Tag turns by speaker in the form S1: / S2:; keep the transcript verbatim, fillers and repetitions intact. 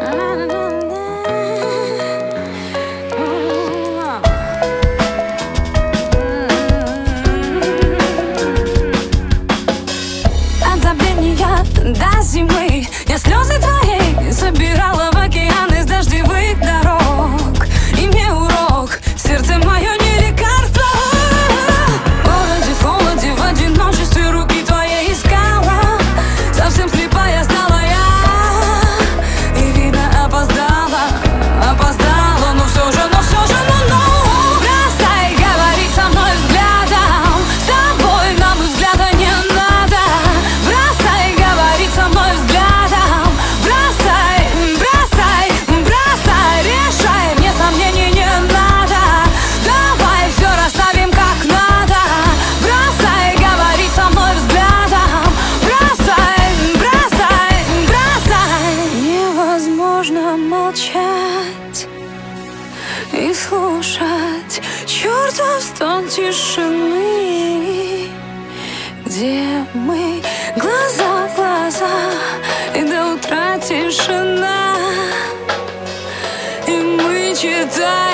S1: От забвения до зимы я слезы твои собирала в океан из дождевых дорог. И мне урок, сердце мое не лекарство. В городе, в холоде, в одиночестве руки твои искала. Совсем слепая стала я, и видно опоздала, опоздала, но все же, но все же, ну, ну. Бросай говорить со мной взглядом, с тобой нам и взгляда не надо. Бросай говорить со мной взглядом, бросай, бросай, бросай, решай, мне сомнений не надо. Давай все расставим как надо. Бросай говорить со мной взглядом, бросай, бросай, бросай. Невозможно молчать и слушать чертов стон тишины, где мы глаза в глаза, и до утра тишина, и мы читаем